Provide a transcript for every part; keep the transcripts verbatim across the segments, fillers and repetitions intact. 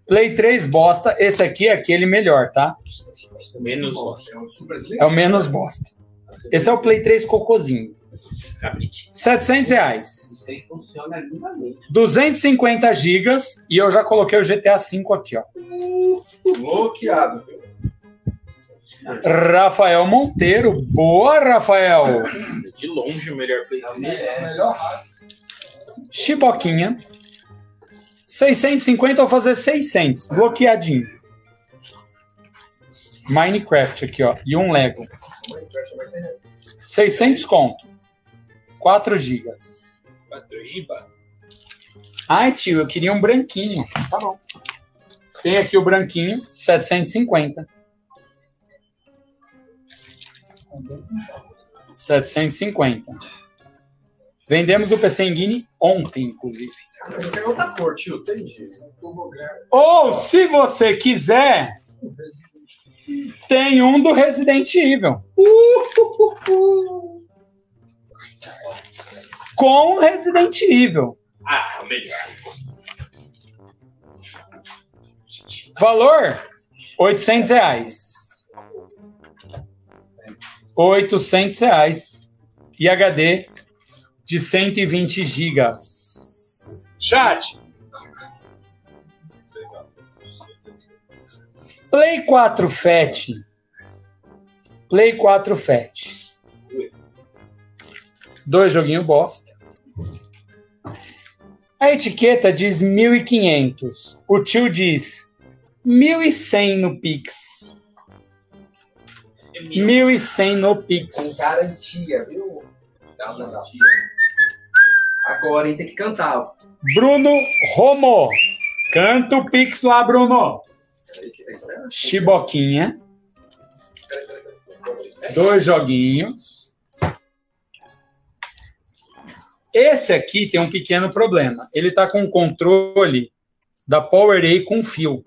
Play três bosta. Esse aqui é aquele melhor, tá? Menos bosta. É o menos bosta. Esse é o Play três cocôzinho. setecentos reais. Isso aí funciona lindamente. duzentos e cinquenta gigas. E eu já coloquei o G T A cinco aqui, ó. Bloqueado. Rafael Monteiro. Boa, Rafael. De longe o melhor Play. É o melhor rádio. Chiboquinha. seiscentos e cinquenta, vou fazer seiscentos. Bloqueadinho. Minecraft aqui, ó. E um Lego. seiscentos conto. quatro gigas. quatro gigas. Ai, tio, eu queria um branquinho. Tá bom. Tem aqui o branquinho, setecentos e cinquenta. setecentos e cinquenta. Vendemos o P C Engine ontem, inclusive. Eu quero outra cor, tio. Tem jeito. Ou, se você quiser, tem um do Resident Evil. Com Resident Evil. Ah, o melhor. Valor, oitocentos reais. oitocentos reais. E H D de cento e vinte gigas. Chat. Play quatro Fat. Play quatro Fat. Dois joguinhos bosta. A etiqueta diz mil e quinhentos. O tio diz mil e cem no Pix. mil e cem no Pix. Com garantia, viu? Dá uma garantia. Agora, hein? Tem que cantar. Bruno Romo. Canta o Pix lá, Bruno. Chiboquinha. Dois joguinhos. Esse aqui tem um pequeno problema. Ele está com o controle da PowerA com fio.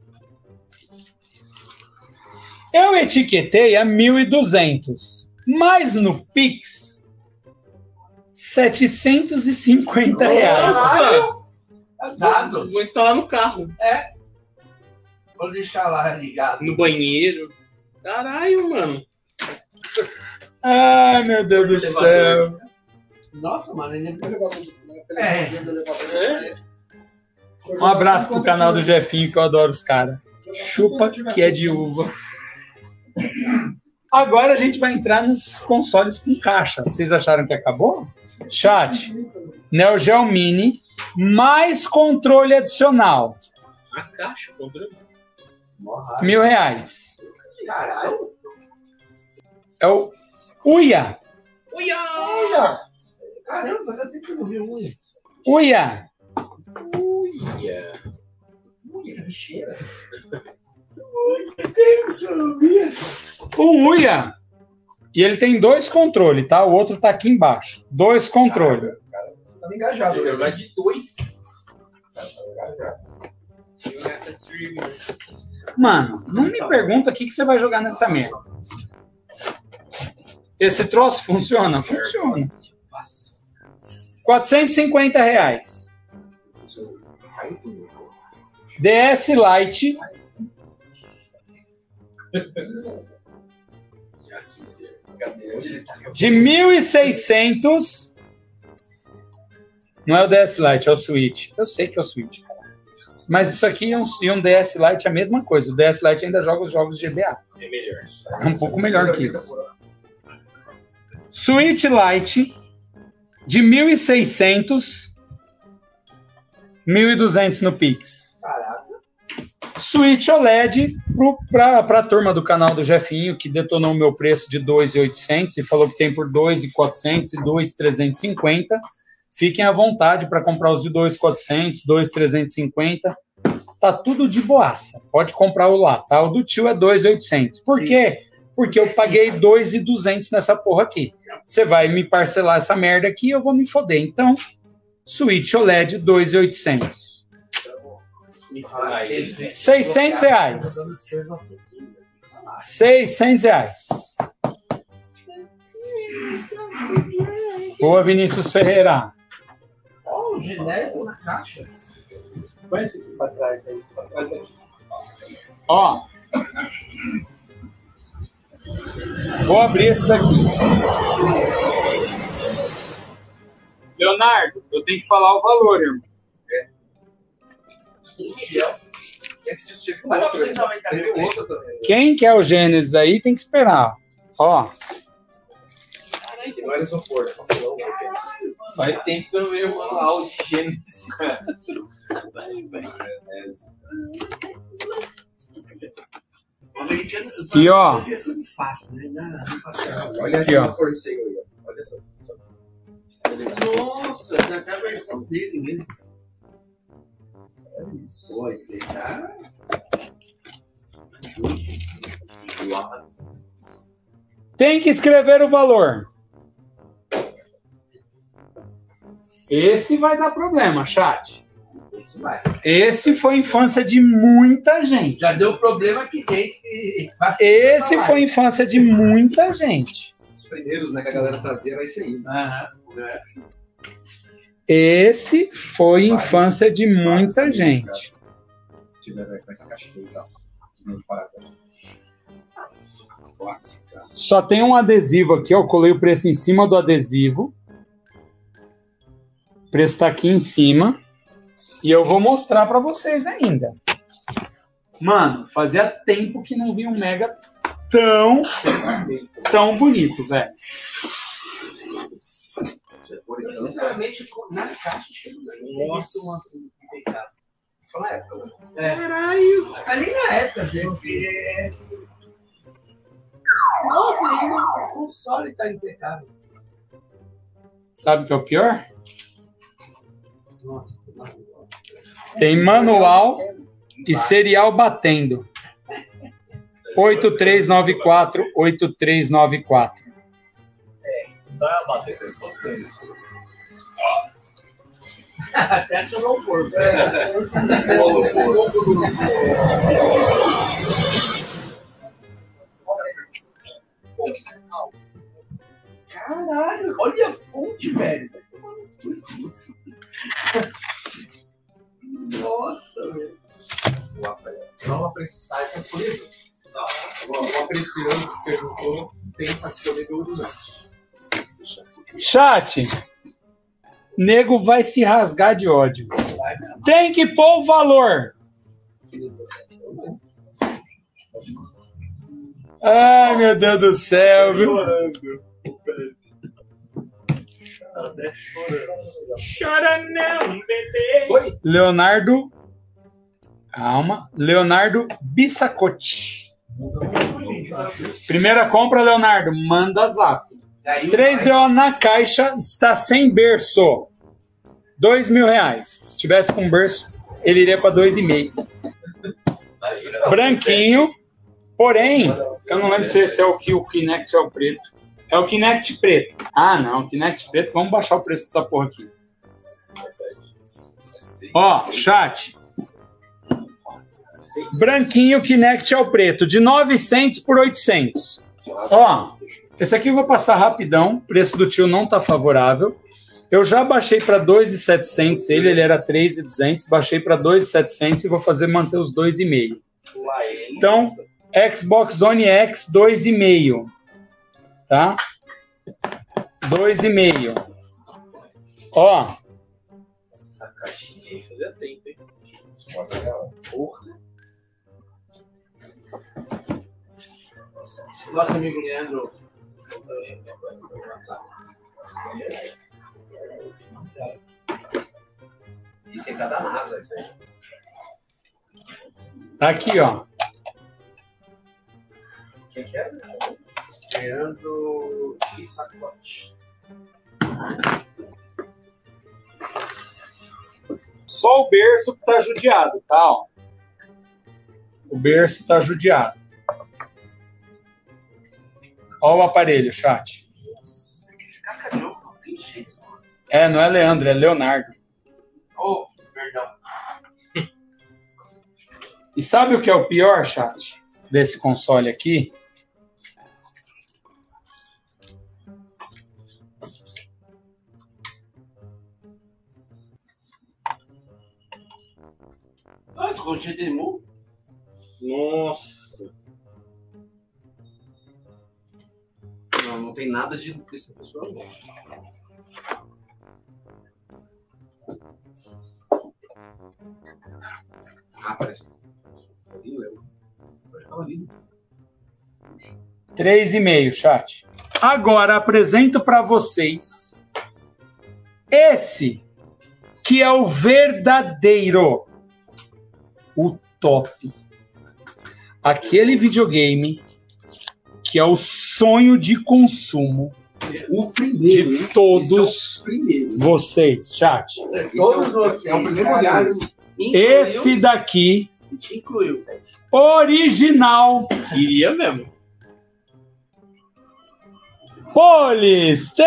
Eu etiquetei a mil e duzentos, mas no Pix, setecentos e cinquenta reais. Vou, vou instalar no carro. É. Vou deixar lá ligado. No banheiro. Caralho, mano. Ai, meu Deus do céu. Nossa, mano, ele É. É? Um abraço pro canal do Jefinho, que eu adoro os caras. Chupa que é de uva. Agora a gente vai entrar nos consoles com caixa. Vocês acharam que acabou? Chat. Neo Geo Mini mais controle adicional. A caixa, controle. Mil reais. Caralho. É o Uia. Uia! Caramba, fazia tempo que eu não vi um unha. Uia. Uia! Unha, que bicheira. O Uia. E ele tem dois controles, tá? O outro tá aqui embaixo. Dois controles. Você tá engajado, Vou né? jogar de dois. Mano, não me pergunta o que, que você vai jogar nessa merda. Esse troço funciona? Funciona. quatrocentos e cinquenta reais. D S Lite. De mil e seiscentos. Não é o D S Lite, é o Switch. Eu sei que é o Switch, cara. Mas isso aqui e um, e um D S Lite é a mesma coisa. O D S Lite ainda joga os jogos de G B A. É melhor. É um pouco melhor que isso. Switch Lite de mil e seiscentos, mil e duzentos no Pix. Caraca. Switch O L E D para a turma do canal do Jefinho, que detonou o meu preço de dois mil e oitocentos e falou que tem por dois mil e quatrocentos e dois mil trezentos e cinquenta. Fiquem à vontade para comprar os de dois mil e quatrocentos, dois mil trezentos e cinquenta. Tá tudo de boaça. Pode comprar o lá, tá? O do tio é dois mil e oitocentos. Por quê? Porque eu paguei dois mil e duzentos nessa porra aqui. Você vai me parcelar essa merda aqui e eu vou me foder. Então, Switch O L E D dois mil e oitocentos. seiscentos reais. seiscentos reais. Boa, Vinícius Ferreira. Ó, o genésio na caixa. Põe esse aqui pra trás aí. Pra trás daqui. Ó. Vou abrir esse daqui. Leonardo, eu tenho que falar o valor, irmão. É. Um milhão. Antes disso, tive um outro. Teve um outro também. Quem quer o Gênesis aí tem que esperar. Ó. Que não era isopor, né? Faz tempo que eu não vejo manual de Gênesis. E ó. Olha aqui, ó. Olha só. Nossa, tem até a versão dele mesmo. Pô, esse aí tá. Tem que escrever o valor. Esse vai dar problema, chat. Esse vai. Esse foi infância de muita gente. Já deu problema que gente que. Esse foi infância de muita gente. Os primeiros, né, que a galera trazia era esse aí. Aham. Esse foi infância de muita gente. Tiver com essa caixinha e tal. Só tem um adesivo aqui, ó. Eu colei o preço em cima do adesivo. O preço está aqui em cima. E eu vou mostrar para vocês ainda. Mano, fazia tempo que não vi um Mega tão, tão bonito, velho. Sinceramente, na caixa, Nossa. Só na época. É. Caralho! Ali na época, gente. Nossa, ainda o console tá impecável. Sabe o que é o pior? Nossa, tem manual e serial batendo. oito três nove quatro, oito três nove quatro. Dá a bater três pontos. até acionou o corpo. Caralho, olha a fonte, velho. Nossa, velho. Não apreciando por isso. Não apreciando que perguntou, tem disponível dos anos. Chat. Nego vai se rasgar de ódio. Tem que pôr o valor. Ai, meu Deus do céu, viu? Chora não, bebê. Oi? Leonardo. Calma. Leonardo Bissacotti. Primeira compra, Leonardo. Manda zap. três D O na caixa, está sem berço. dois mil reais. Se tivesse com berço, ele iria para dois e meio. Branquinho. Porém, eu não lembro se esse é o que o Kinect é o preto. É o Kinect preto. Ah, não. O Kinect preto. Vamos baixar o preço dessa porra aqui. Ó, chat. Branquinho, Kinect é o preto. De novecentos por oitocentos. Ó, esse aqui eu vou passar rapidão. O preço do tio não tá favorável. Eu já baixei para dois mil e setecentos. Ele, ele era três mil e duzentos. Baixei para dois mil e setecentos e vou fazer manter os dois e meio. Então, Xbox One X dois e meio. Tá? dois e meio. Ó. Essa caixinha aí fazia tempo, hein? Porra. Nosso amigo Leandro. Isso é cada NASA, isso aí. Tá aqui, ó. Quem que é? Leandro Bissacotti. Só o berço que tá judiado, tá? Ó. O berço tá judiado. Ó o aparelho, chat. Esse cacarão não tem jeito, mano. É, não é Leandro, é Leonardo. Oh, perdão. E sabe o que é o pior, chat? Desse console aqui? Shenmue? Nossa. Não, não tem nada de dessa pessoa, não. Ah, parece. Três e meio, chat. Agora apresento para vocês esse que é o verdadeiro, o top. Aquele videogame que é o sonho de consumo o primeiro, de todos é primeiro. vocês, chat. Todos vocês. É o primeiro modelo. Esse daqui, Te incluiu. original, Iria mesmo. Polystation!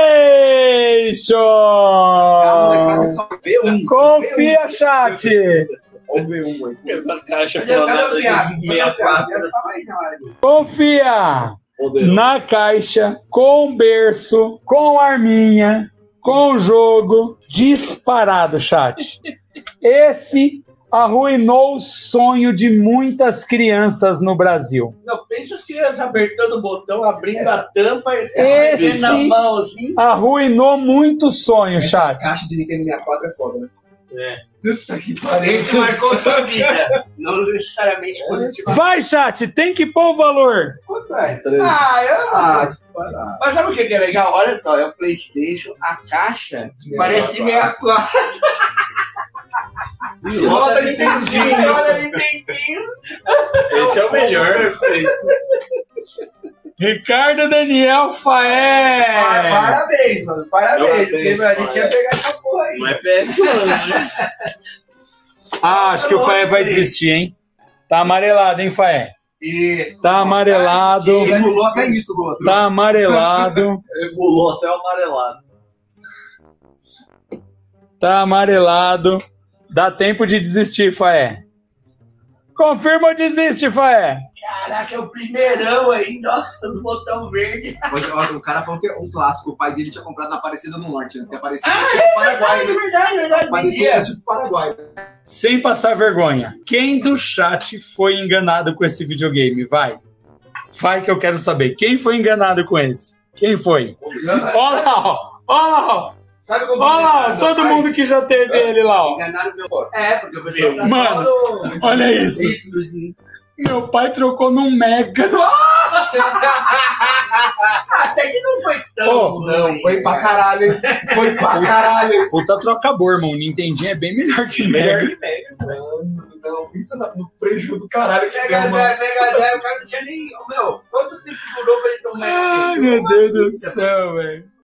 Cara, é só V um. Confia, chat! Olha o V um aí. Essa caixa Cadê- cadê o planada Thiago? de Cadê o Thiago? sessenta e quatro. Essa fala aí, Thiago. Confia! Poderoso. Na caixa, com berço, com arminha, com jogo, disparado, chat. Esse arruinou o sonho de muitas crianças no Brasil. Não, pensa as crianças apertando o botão, abrindo a tampa e Esse- na mão assim. Arruinou muito sonho, chat. A caixa de Nintendo sessenta e quatro é foda, né? É. Puta que pariu. Esse marcou sua vida. Não necessariamente positivo. Vai, chat, tem que pôr o valor. Quanto é? Três. Ah, eu... Ah, tipo, parar. Mas sabe o que que é legal? Olha só, é o PlayStation, a caixa parece de sessenta e quatro. E roda Nintendinho. Roda Nintendinho. Esse é o melhor. Perfeito. Ricardo Daniel Ah, Faé. parabéns, mano. Parabéns. Parabéns, Porque, meu, a gente Faé. ia pegar essa porra aí. Não é P S um, né? Ah, acho que o Faé vai desistir, hein? Tá amarelado, hein, Faé? Isso. Tá amarelado. Emulou até isso do outro. Tá amarelado. Emulou até o amarelado. Tá amarelado. Dá tempo de desistir, Faé. Confirma ou desiste, Faé? Caraca, é o primeirão aí, nossa, do botão verde. Hoje, o cara falou que é um clássico. O pai dele tinha comprado na Aparecida do Norte, né? Porque Aparecida Ah, é tipo Paraguai, É né? verdade, é verdade. Aparecida é tipo Paraguai. Sem passar vergonha. Quem do chat foi enganado com esse videogame? Vai. Vai que eu quero saber. Quem foi enganado com esse? Quem foi? Olha lá, ó. Olha lá, ó. Sabe como Olha lá, ó. foi? Todo mundo que já teve ele lá, ó. Enganaram meu. É, porque o pessoal tá Mano, só no- olha isso. Isso, Luizinho. Meu pai trocou num Mega. Até que não foi tão. Ô, não, Foi pra caralho, hein? Foi pra caralho. Puta troca boa, irmão. O Nintendinho é bem melhor que o Melhor Mega. que Mega. Não, não. Pensa no prejuízo do caralho que Mega deu, mano. Drive, Mega Drive, o cara não tinha nem. Meu, quanto tempo durou pra ele tomar? Ai, meu Deus do céu, velho.